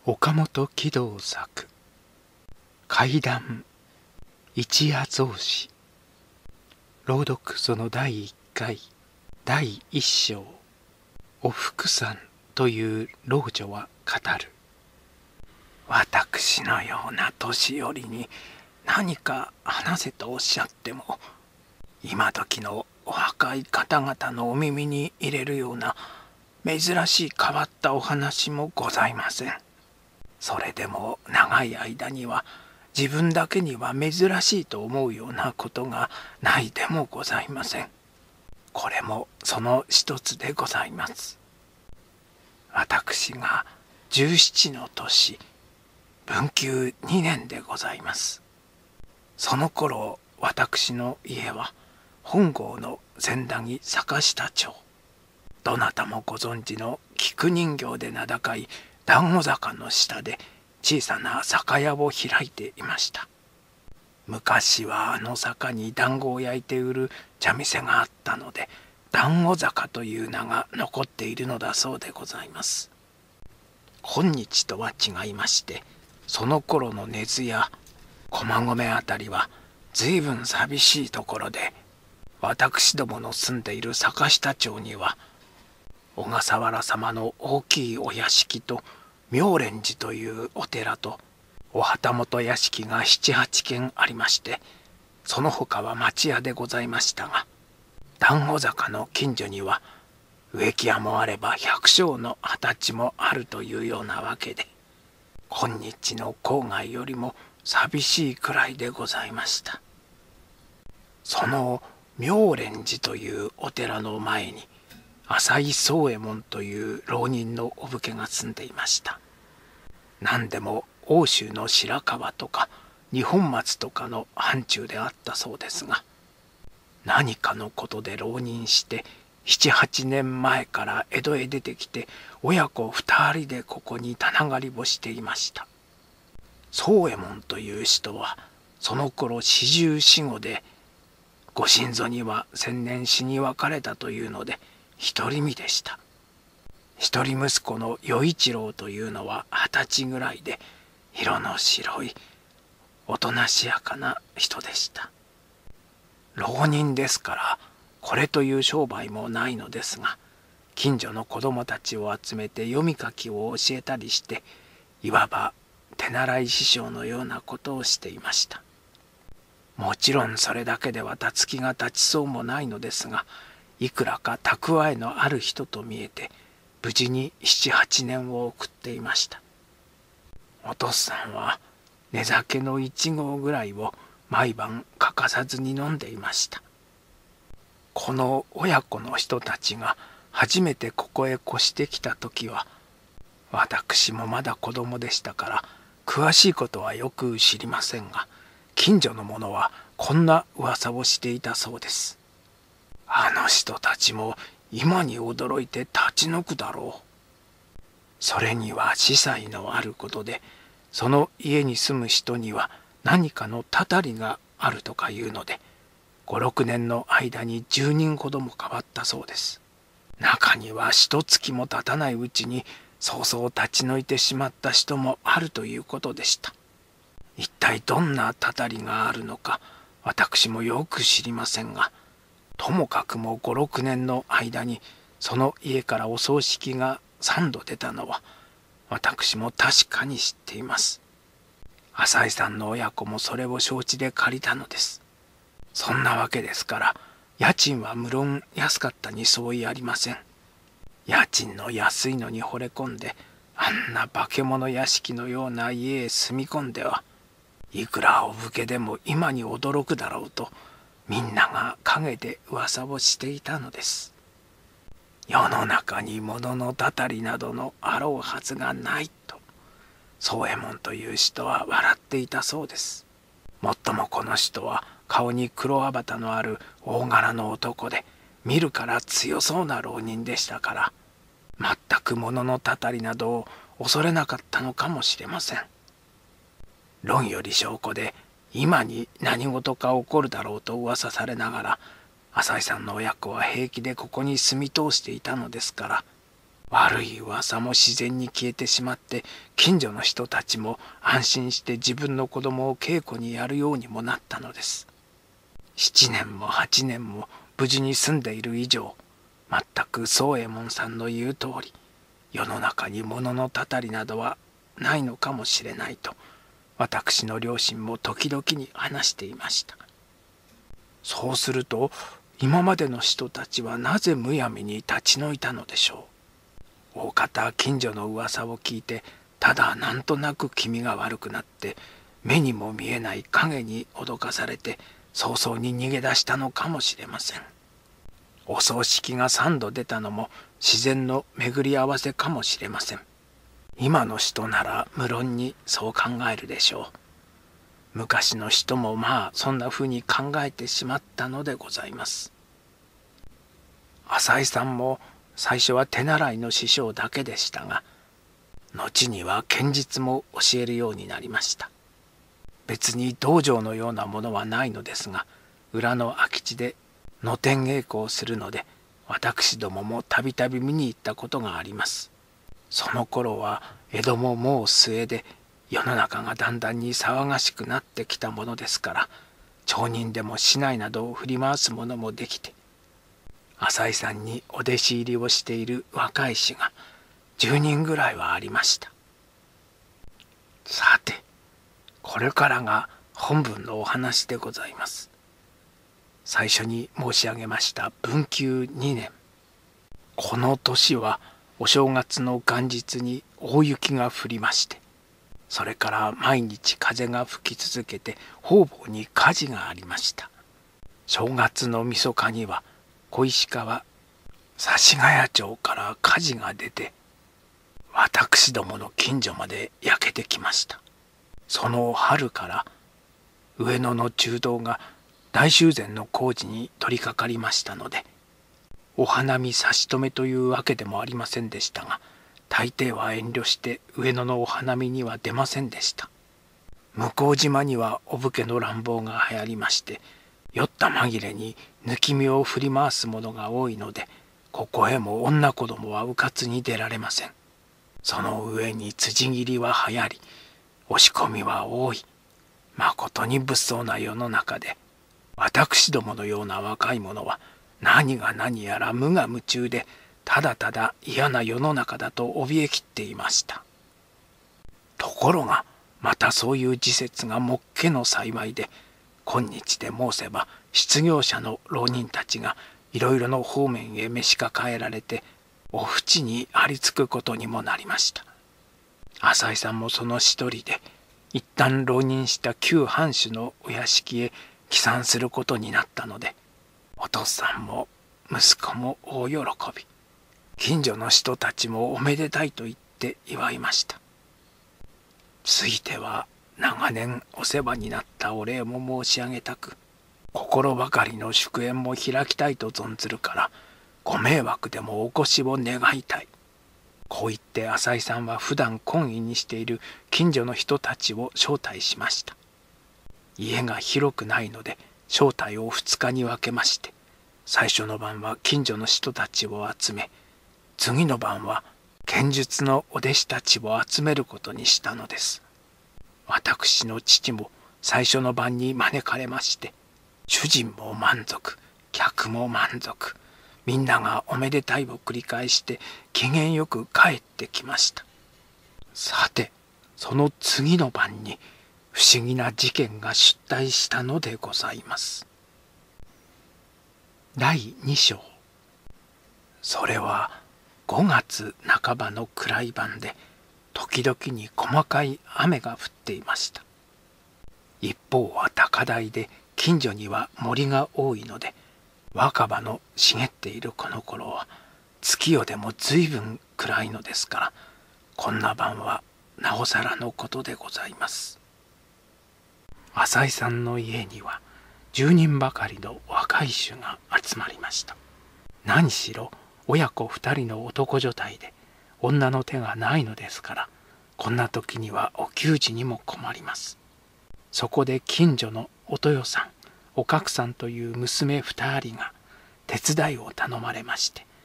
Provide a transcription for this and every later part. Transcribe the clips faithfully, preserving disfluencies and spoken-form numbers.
岡本喜道作怪談一夜草子朗読そのだいいっかいだいいっ章おふくさんという老女は語る。私のような年寄りに何か話せとおっしゃっても、今時のお若い方々のお耳に入れるような珍しい変わったお話もございません。それでも長い間には自分だけには珍しいと思うようなことがないでもございません。これもその一つでございます。私がじゅうななの年、文久にねんでございます。その頃私の家は本郷の千駄木坂下町、どなたもご存知の菊人形で名高い団子坂の下で小さな酒屋を開いていました。昔はあの坂に団子を焼いて売る茶店があったので、団子坂という名が残っているのだそうでございます。今日とは違いまして、その頃の根津や駒込あたりは随分寂しいところで、私どもの住んでいる坂下町には小笠原様の大きいお屋敷と妙蓮寺というお寺とお旗本屋敷が七八軒ありまして、その他は町屋でございましたが、団子坂の近所には植木屋もあれば百姓の二十歳もあるというようなわけで、今日の郊外よりも寂しいくらいでございました。その妙蓮寺というお寺の前に浅井宗右衛門という浪人のお武家が住んでいました。何でも奥州の白河とか二本松とかの範疇であったそうですが、何かのことで浪人して七八年前から江戸へ出てきて、親子二人でここに棚狩りをしていました。宗右衛門という人はその頃四十四五で、ご親祖には先年死に別れたというので独り身でした。一人息子の与一郎というのは二十歳ぐらいで、色の白いおとなしやかな人でした。浪人ですからこれという商売もないのですが、近所の子供たちを集めて読み書きを教えたりして、いわば手習い師匠のようなことをしていました。もちろんそれだけではたつきが立ちそうもないのですが、いくらか蓄えのある人と見えて、無事に七八年を送っていました。お父さんは寝酒の一合ぐらいを毎晩欠かさずに飲んでいました。この親子の人たちが初めてここへ越してきた時は、私もまだ子供でしたから詳しいことはよく知りませんが、近所の者はこんな噂をしていたそうです。あの人たちも今に驚いて立ち退くだろう。それには司祭のあることで、その家に住む人には何かのたたりがあるとかいうので、五六年の間に十人ほども変わったそうです。中には一月も経たないうちに早々立ち退いてしまった人もあるということでした。一体どんなたたりがあるのか私もよく知りませんが、ともかくも五六年の間にその家からお葬式が三度出たのは私も確かに知っています。浅井さんの親子もそれを承知で借りたのです。そんなわけですから、家賃は無論安かったに相違ありません。家賃の安いのに惚れ込んで、あんな化け物屋敷のような家へ住み込んでは、いくらお武家でも今に驚くだろうと、みんなが陰で噂をしていたのです。世の中に物のたたりなどのあろうはずがないと、宗右衛門という人は笑っていたそうです。もっともこの人は顔に黒あばたのある大柄の男で、見るから強そうな浪人でしたから、全く物のたたりなどを恐れなかったのかもしれません。論より証拠で、今に何事か起こるだろうと噂されながら、浅井さんの親子は平気でここに住み通していたのですから、 悪い噂も自然に消えてしまって、近所の人たちも安心して自分の子供を稽古にやるようにもなったのです。七年も八年も無事に住んでいる以上、全く宗右衛門さんの言う通り、世の中に物のたたりなどはないのかもしれないと、私の両親も時々に話していました。そうすると、今までの人たちはなぜむやみに立ち退いたのでしょう。大方近所の噂を聞いて、ただなんとなく気味が悪くなって、目にも見えない影に脅かされて早々に逃げ出したのかもしれません。お葬式が三度出たのも自然の巡り合わせかもしれません。今の人なら無論にそう考えるでしょう。昔の人もまあそんなふうに考えてしまったのでございます。浅井さんも最初は手習いの師匠だけでしたが、後には剣術も教えるようになりました。別に道場のようなものはないのですが、裏の空き地で野天稽古をするので、私どももたびたび見に行ったことがあります。その頃は江戸ももう末で、世の中がだんだんに騒がしくなってきたものですから、町人でも市内などを振り回す者もできて、浅井さんにお弟子入りをしている若い衆がじゅうにんぐらいはありました。さて、これからが本文のお話でございます。最初に申し上げました文久にねん。この年はお正月の元日に大雪が降りまして、それから毎日風が吹き続けて方々に火事がありました。正月のみそかには小石川指ヶ谷町から火事が出て、私どもの近所まで焼けてきました。その春から上野の中道が大修繕の工事に取り掛かりましたので、お花見差し止めというわけでもありませんでしたが、大抵は遠慮して上野のお花見には出ませんでした。向島にはお武家の乱暴が流行りまして、酔った紛れに抜き身を振り回す者が多いので、ここへも女子供は迂闊に出られません。その上に辻斬りは流行り、押し込みは多い。まことに物騒な世の中で、私どものような若い者は何が何やら無我夢中で、ただただ嫌な世の中だと怯えきっていました。ところがまたそういう時節がもっけの幸いで、今日で申せば失業者の浪人たちがいろいろの方面へ召し抱えられて、お淵にありつくことにもなりました。浅井さんもその一人で、一旦浪人した旧藩主のお屋敷へ帰参することになったので、お父さんも息子も大喜び、近所の人たちもおめでたいと言って祝いました。ついては長年お世話になったお礼も申し上げたく、心ばかりの祝宴も開きたいと存ずるから、ご迷惑でもお越しを願いたい。こう言って浅井さんは普段懇意にしている近所の人たちを招待しました。家が広くないので招待をふつかに分けまして、最初の晩は近所の人たちを集め、次の晩は剣術のお弟子たちを集めることにしたのです。私の父も最初の晩に招かれまして、主人も満足、客も満足、みんながおめでたいを繰り返して機嫌よく帰ってきました。さて、その次の晩に不思議な事件が出題したのでございます。だいに章。それはごがつなかばの暗い晩で、時々に細かい雨が降っていました。一方は高台で近所には森が多いので、若葉の茂っているこの頃は月夜でも随分暗いのですから、こんな晩はなおさらのことでございます。浅井さんの家にはじゅうにんばかりの若い衆が集まりました。何しろ親子二人の男所帯で、女の手がないのですから、こんな時にはお給仕にも困ります。そこで近所のお豊さん、おかくさんという娘二人が手伝いを頼まれまして、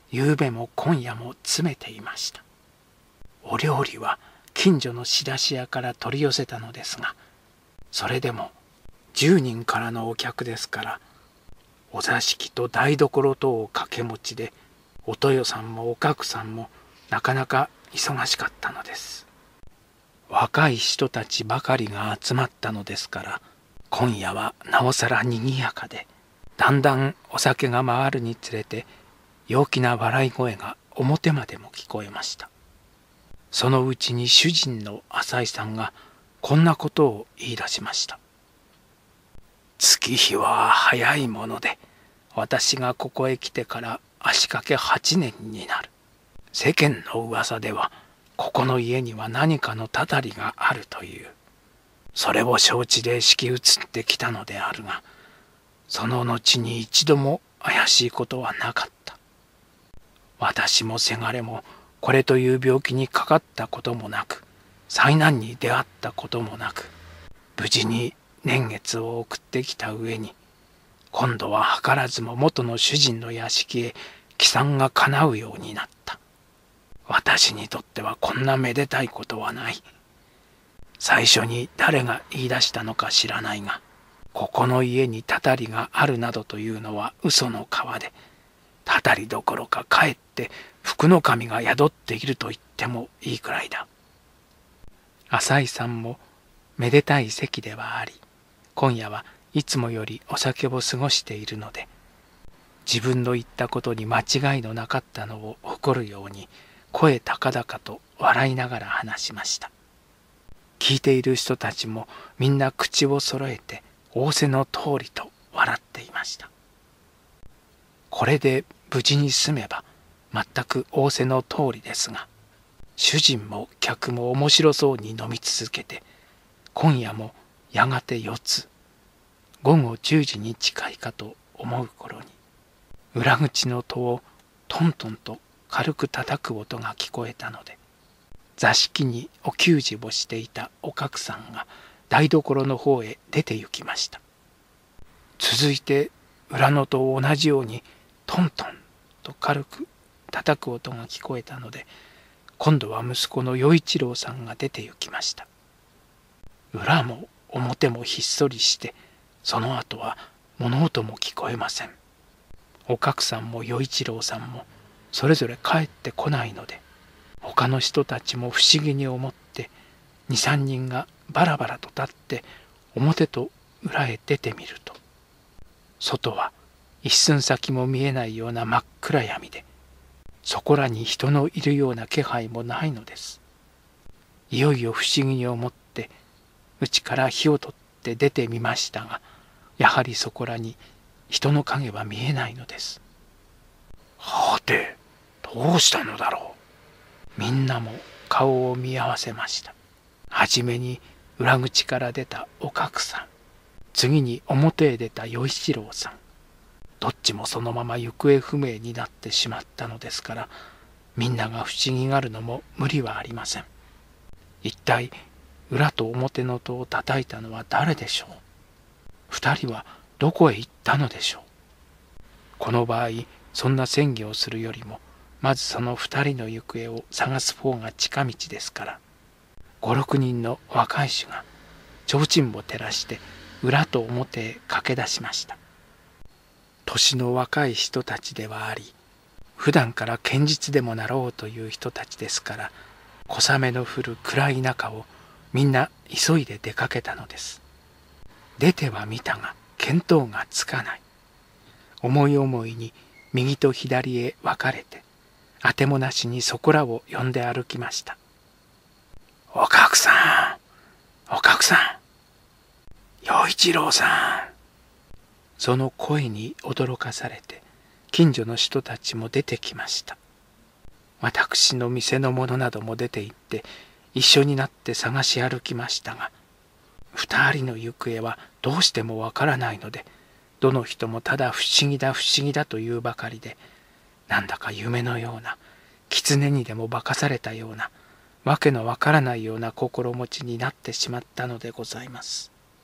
夕べも今夜も詰めていました。お料理は近所の仕出し屋から取り寄せたのですが、それでもじゅうにんからのお客ですから、お座敷と台所とを掛け持ちで、お豊さんもおかくさんもなかなか忙しかったのです。若い人たちばかりが集まったのですから、今夜はなおさらにぎやかで、だんだんお酒が回るにつれて陽気な笑い声が表までも聞こえました。そのうちに主人の浅井さんがこんなことを言い出しました。月日は早いもので、私がここへ来てから足掛けはちねんになる。世間の噂ではここの家には何かのたたりがあるという。それを承知で敷き移ってきたのであるが、その後に一度も怪しいことはなかった。私もせがれもこれという病気にかかったこともなく、災難に出会ったこともなく、無事に年月を送ってきた上に、今度は図らずも元の主人の屋敷へ帰参が叶うようになった。私にとってはこんなめでたいことはない。最初に誰が言い出したのか知らないが、ここの家にたたりがあるなどというのは嘘の皮で、たたりどころかかえって福の神が宿っていると言ってもいいくらいだ。浅井さんもめでたい席ではあり、今夜はいつもよりお酒を過ごしているので、自分の言ったことに間違いのなかったのを誇るように声高々と笑いながら話しました。聞いている人たちもみんな口を揃えて仰せの通りと笑っていました。これで無事に済めば全く仰せの通りですが、主人も客も面白そうに飲み続けて、今夜もやがてよつ、午後じゅうじに近いかと思う頃に、裏口の戸をトントンと軽く叩く音が聞こえたので、座敷にお給仕をしていたおかくさんが台所の方へ出て行きました。続いて裏の戸を同じようにトントンと軽く叩く音が聞こえたので、今度は息子の与一郎さんが出て行きました。裏も表もひっそりして、その後は物音も聞こえません。おかくさんも与一郎さんもそれぞれ帰ってこないので、他の人たちも不思議に思って、二三人がバラバラと立って表と裏へ出てみると、外は一寸先も見えないような真っ暗闇で、そこらに人のいるような気配もないのです。いよいよ不思議に思って、家から火を取って出てみましたが、やはりそこらに人の影は見えないのです。はて、どうしたのだろう。みんなも顔を見合わせました。はじめに裏口から出たおかくさん、次に表へ出た与一郎さん、どっちもそのまま行方不明になってしまったのですから、みんなが不思議がるのも無理はありません。一体裏と表の戸を叩いたのは誰でしょう。二人はどこへ行ったのでしょう。この場合、そんな詮議をするよりも、まずその二人の行方を探す方が近道ですから、五六人の若い衆が提灯を照らして裏と表へ駆け出しました。年の若い人たちではあり、普段から堅実でもなろうという人たちですから、小雨の降る暗い中をみんな急いで出かけたのです。出てはみたが見当がつかない。思い思いに右と左へ分かれて、あてもなしにそこらを呼んで歩きました。おかくさん、おかくさん、与一郎さん。その声に驚かされて、近所の人たちも出てきました。私の店の者なども出て行って、一緒になって探し歩きましたが、二人の行方はどうしてもわからないので、どの人もただ不思議だ不思議だというばかりで、なんだか夢のような、狐にでも化かされたような、わけのわからないような心持ちになってしまったのでございます。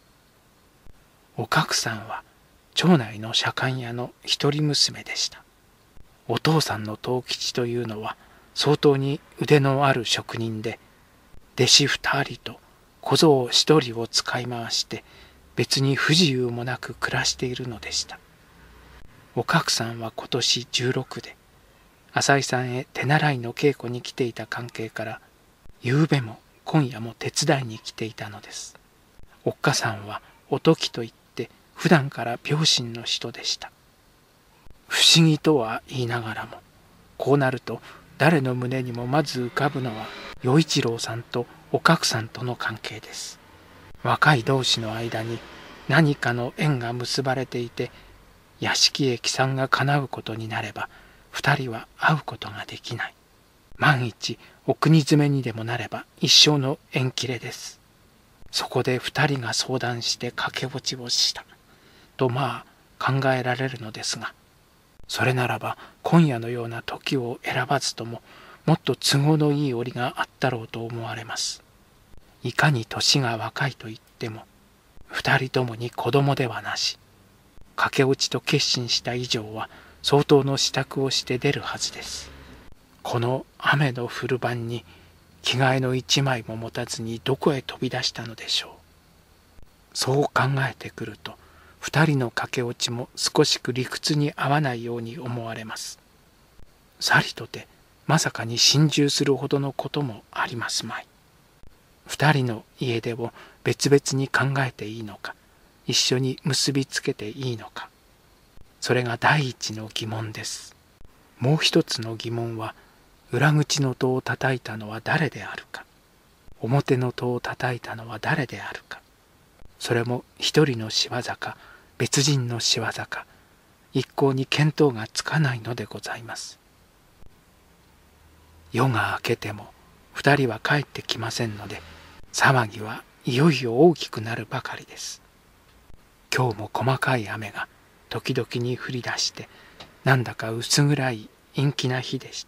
おかくさんは町内の左官屋の一人娘でした。 お父さんの藤吉というのは相当に腕のある職人で、弟子二人と小僧一人を使い回して別に不自由もなく暮らしているのでした。おかくさんは今年じゅうろくで、浅井さんへ手習いの稽古に来ていた関係から、夕べも今夜も手伝いに来ていたのです。おっかさんはおときといって普段から病心の人でした。不思議とは言いながらも、こうなると誰の胸にもまず浮かぶのは与一郎さんとおかくさんとの関係です。若い同士の間に何かの縁が結ばれていて、屋敷へ帰参が叶うことになれば二人は会うことができない。万一お国詰めにでもなれば一生の縁切れです。そこで二人が相談して駆け落ちをしたとまあ考えられるのですが、それならば今夜のような時を選ばずとももっと都合のいい折があったろうと思われます。いかに年が若いと言っても二人ともに子供ではなし、駆け落ちと決心した以上は相当の支度をして出るはずです。この雨の降る晩に着替えの一枚も持たずにどこへ飛び出したのでしょう。そう考えてくると二人の駆け落ちも少しく理屈に合わないように思われます。さりとてまさかに心中するほどのこともありますまい。二人の家出を別々に考えていいのか、一緒に結びつけていいのか、それが第一の疑問です。もう一つの疑問は、裏口の戸を叩いたのは誰であるか、表の戸を叩いたのは誰であるか、それも一人の仕業か別人の仕業か、一向に見当がつかないのでございます。夜が明けても二人は帰ってきませんので、騒ぎはいよいよ大きくなるばかりです。今日も細かい雨が時々に降り出して、なんだか薄暗い陰気な日でした。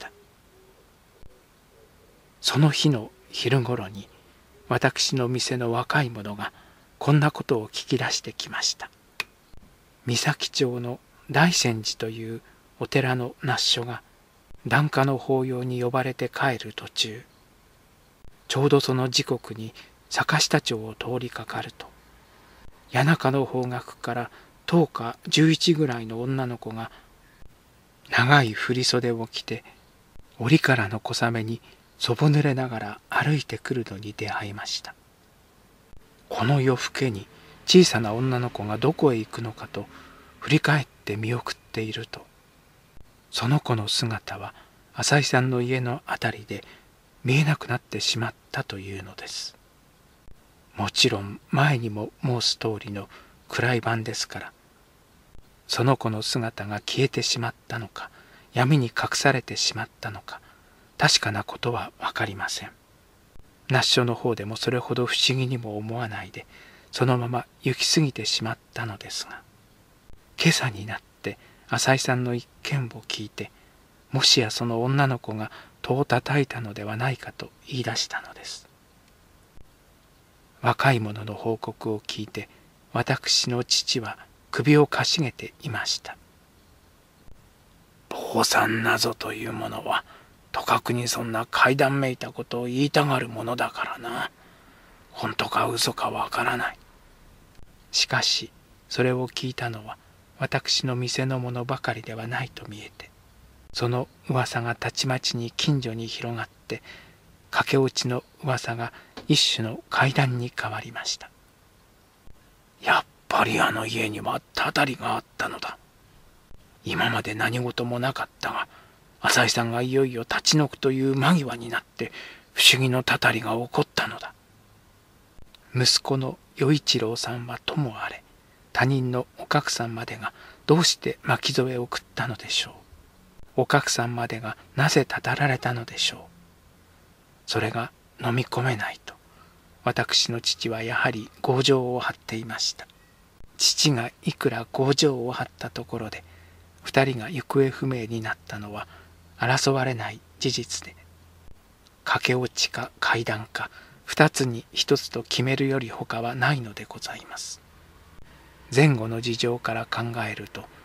その日の昼ごろに、私の店の若い者がこんなことを聞き出してきました。三崎町の大泉寺というお寺の那須所が檀家の法要に呼ばれて帰る途中、ちょうどその時刻に坂下町を通りかかると、谷中の方角からとおかじゅういちぐらいの女の子が長い振袖を着て、折からの小雨にそぼ濡れながら歩いてくるのに出会いました。この夜更けに小さな女の子がどこへ行くのかと振り返って見送っていると、その子の姿は浅井さんの家のあたりで見えなくなってしまったというのです。もちろん前にも申す通りの暗い晩ですから、その子の姿が消えてしまったのか、闇に隠されてしまったのか、確かなことは分かりません。那須所の方でもそれほど不思議にも思わないで、そのまま行き過ぎてしまったのですが、今朝になって浅井さんの一件を聞いて、もしやその女の子が戸を叩いたのではないかと言い出したのです。若い者の報告を聞いて、私の父は首をかしげていました。坊さんなぞというものは、とかくにそんな怪談めいたことを言いたがるものだからな。本当か嘘かわからない。しかし、それを聞いたのは、私の店の者ばかりではないと見えて、その噂がたちまちに近所に広がって、駆け落ちの噂が一種の怪談に変わりました。やっぱりあの家にはたたりがあったのだ。今まで何事もなかったが、浅井さんがいよいよ立ち退くという間際になって不思議のたたりが起こったのだ。息子の与一郎さんはともあれ、他人のおかくさんまでがどうして巻き添えを食ったのでしょう。おかくさんまでがなぜたたられたのでしょう。それが飲み込めないと、私の父はやはり強情を張っていました。父がいくら強情を張ったところで、二人が行方不明になったのは争われない事実で、駆け落ちか怪談か二つに一つと決めるより他はないのでございます。前後の事情から考えると、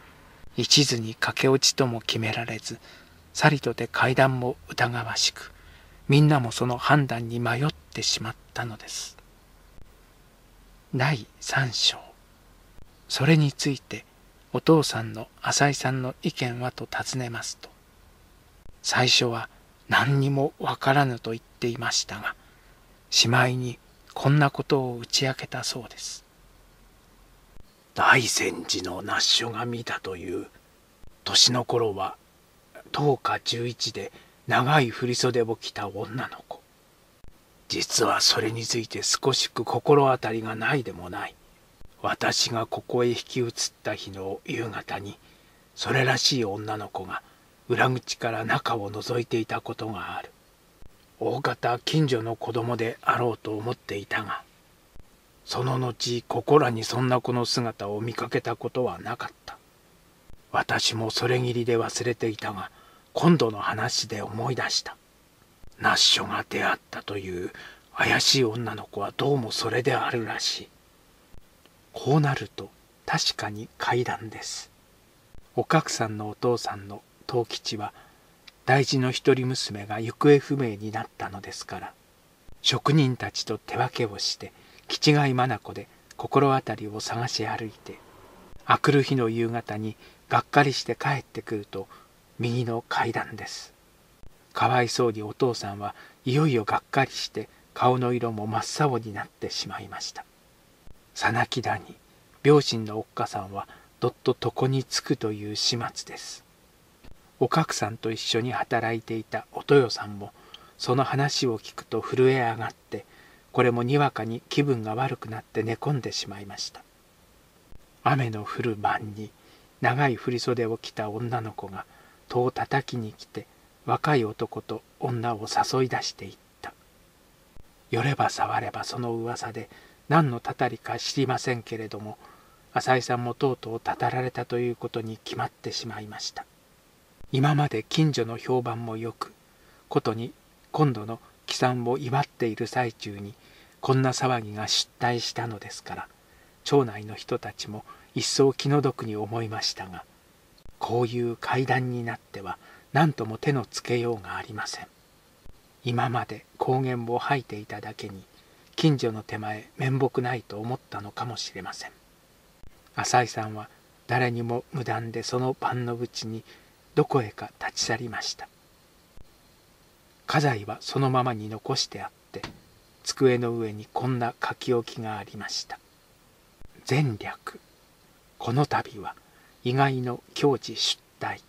一途に駆け落ちとも決められず、さりとて階段も疑わしく、みんなもその判断に迷ってしまったのです。だいさん章。それについてお父さんの浅井さんの意見はと尋ねますと、最初は何にもわからぬと言っていましたが、しまいにこんなことを打ち明けたそうです。大泉寺の那須書が見たという年の頃は十日十一で長い振袖を着た女の子。実はそれについて少しく心当たりがないでもない。私がここへ引き移った日の夕方に、それらしい女の子が裏口から中を覗いていたことがある。大方近所の子供であろうと思っていたが、その後ここらにそんな子の姿を見かけたことはなかった。私もそれぎりで忘れていたが、今度の話で思い出した。那須書が出会ったという怪しい女の子はどうもそれであるらしい。こうなると確かに怪談です。おかくさんのお父さんの藤吉は大事の一人娘が行方不明になったのですから、職人たちと手分けをして吉貝眼で心当たりを探し歩いて、あくる日の夕方にがっかりして帰ってくると右の階段です。かわいそうにお父さんはいよいよがっかりして顔の色も真っ青になってしまいました。さなきだに両親のおっかさんはどっと床につくという始末です。おかくさんと一緒に働いていたお豊さんもその話を聞くと震え上がって、これもにわかに気分が悪くなって寝込んでしまいました。雨の降る晩に長い振袖を着た女の子が戸を叩きに来て、若い男と女を誘い出していった。寄れば触ればその噂で何のたたりか知りませんけれども、浅井さんもとうとうたたられたということに決まってしまいました。今まで近所の評判もよく、ことに今度の帰参を祝っている最中にこんな騒ぎが出題したのですから、町内の人たちも一層気の毒に思いましたが、こういう怪談になっては何とも手のつけようがありません。今まで公言を吐いていただけに、近所の手前面目ないと思ったのかもしれません。浅井さんは誰にも無断でその晩のうちにどこへか立ち去りました。家財はそのままに残してあって、机の上にこんな書き置きがありました。前略、この度は意外の境地出題。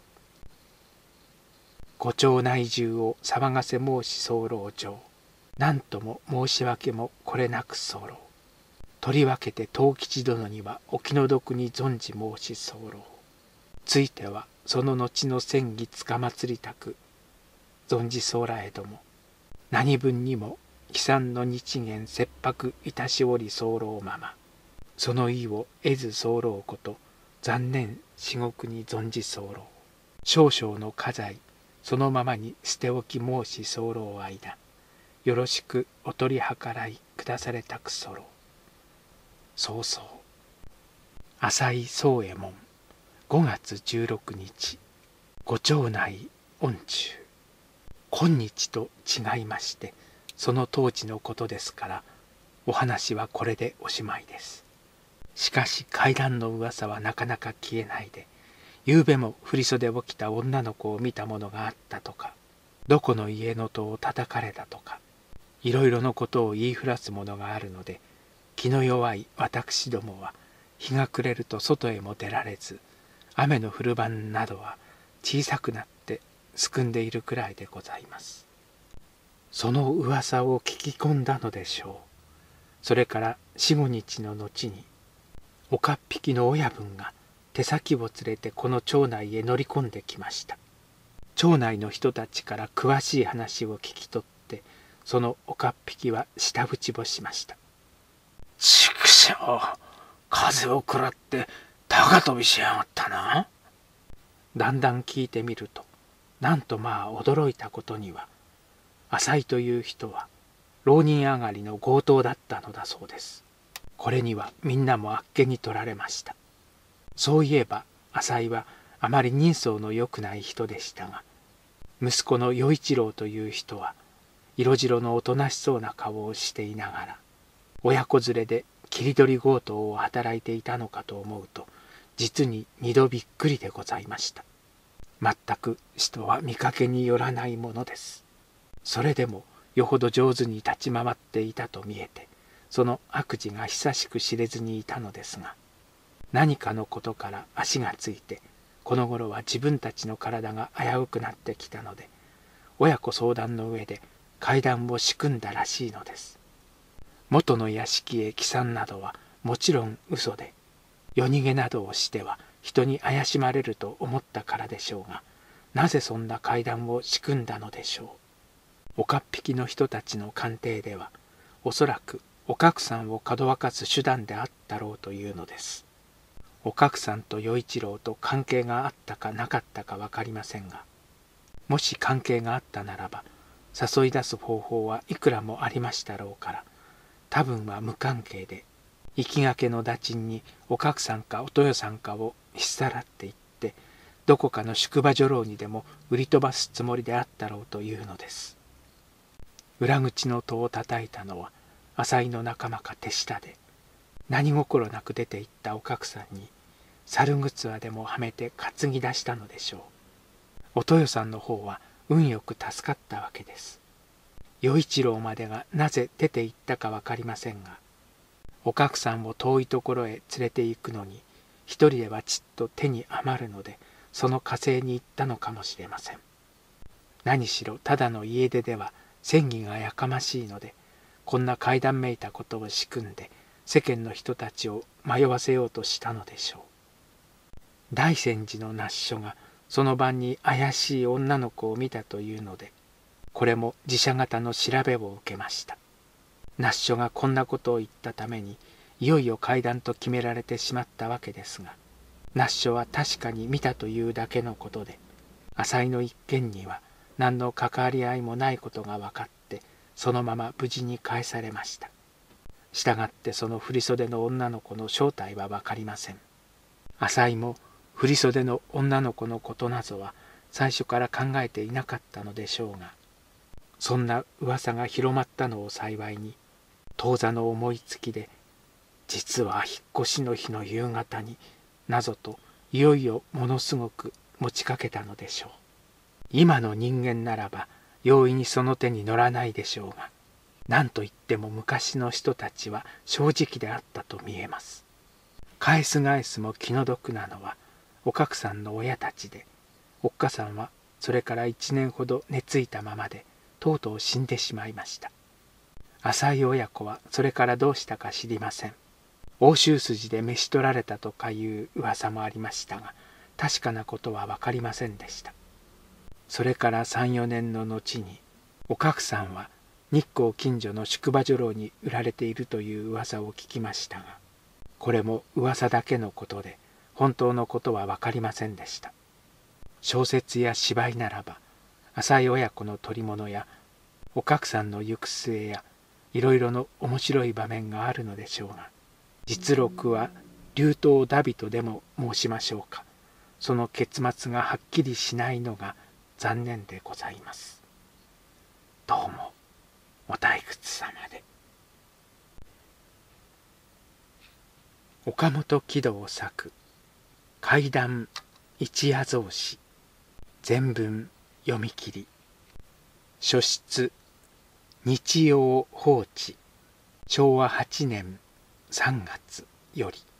ご町内中を騒がせ申し候上、何とも申し訳もこれなく候。とりわけて藤吉殿にはお気の毒に存じ申し候。ついてはその後の戦議つかまつりたく存じ候えども、何分にも帰参の日限切迫いたしおり候まま、その意を得ず候こと残念至極に存じ候。少々の家財そのままに捨て置き申し候間、よろしくお取り計らい下されたく候。そうそう。浅井宗右衛門ごがつじゅうろくにち、ご町内御中。今日と違いまして、その当時のことですから、お話はこれでおしまいです。しかし怪談の噂はなかなか消えないで、ゆうべも振袖を着た女の子を見たものがあったとか、どこの家の戸を叩かれたとか、いろいろのことを言いふらすものがあるので、気の弱い私どもは日が暮れると外へも出られず、雨の降る晩などは小さくなってすくんでいるくらいでございます。その噂を聞き込んだのでしょう。それから四五日の後に、岡っ引きの親分が手先を連れてこの町内へ乗り込んできました。町内の人たちから詳しい話を聞き取って、その岡っ引きは舌打ちをしました。畜生、風を食らって高飛びしやがったな。だんだん聞いてみると、なんとまあ驚いたことには、浅井という人は浪人上がりの強盗だったのだそうです。これにはみんなもあっけに取られました。そういえば浅井はあまり人相の良くない人でしたが、息子の与一郎という人は色白のおとなしそうな顔をしていながら、親子連れで切り取り強盗を働いていたのかと思うと、実に二度びっくりでございました。全く人は見かけによらないものです。それでもよほど上手に立ち回っていたと見えて、その悪事が久しく知れずにいたのですが、何かのことから足がついて、この頃は自分たちの体が危うくなってきたので、親子相談の上で階段を仕組んだらしいのです。元の屋敷へ帰参などはもちろん嘘で、夜逃げなどをしては人に怪しまれると思ったからでしょうが、なぜそんな階段を仕組んだのでしょう。岡っ引きの人たちの鑑定では、おそらくおかくさんをかどわかす手段であったろうというのです。おかくさんと与一郎と関係があったかなかったか分かりませんが、もし関係があったならば、誘い出す方法はいくらもありましたろうから、多分は無関係で、行きがけの駄賃におかくさんかお豊さんかを引っさらっていって、どこかの宿場女郎にでも売り飛ばすつもりであったろうというのです。裏口の戸を叩いたのは浅井の仲間か手下で、何心なく出て行ったおかくさんに猿ぐつわでもはめて担ぎ出したのでしょう。お豊さんの方は運よく助かったわけです。与一郎までがなぜ出て行ったか分かりませんが、おかくさんを遠いところへ連れて行くのに一人ではちっと手に余るので、その火星に行ったのかもしれません。何しろただの家出では嫌疑がやかましいので、こんな怪談めいたことを仕組んで世間の人たちを迷わせようとしたのでしょう。大泉寺の那須所がその晩に怪しい女の子を見たというので、これも自社型の調べを受けました。那須所がこんなことを言ったために、いよいよ怪談と決められてしまったわけですが、那須所は確かに見たというだけのことで、浅井の一件には何の関わり合いもないことが分かって、そのまま無事に返されました。したがってその振袖の女の子の正体は分かりません。浅井も振袖の女の子のことなどは最初から考えていなかったのでしょうが、そんな噂が広まったのを幸いに、当座の思いつきで、実は引っ越しの日の夕方になぞといよいよものすごく持ちかけたのでしょう。今の人間ならば容易にその手に乗らないでしょうが、何といっても昔の人たちは正直であったと見えます。返す返すも気の毒なのはおかくさんの親たちで、おっかさんはそれから一年ほど寝ついたままでとうとう死んでしまいました。浅井親子はそれからどうしたか知りません。奥州筋で召し取られたとかいう噂もありましたが、確かなことは分かりませんでした。それから三四年の後に、おかくさんは日光近所の宿場女郎に売られているという噂を聞きましたが、これも噂だけのことで、本当のことは分かりませんでした。小説や芝居ならば、浅井親子の取り物や、おかくさんの行く末や、いろいろの面白い場面があるのでしょうが、実録は竜頭ダビとでも申しましょうか、その結末がはっきりしないのが残念でございます。どうもお退屈様で。岡本喜道作怪談一夜草子全文読み切り。書出日曜放置しょうわはちねんさんがつより。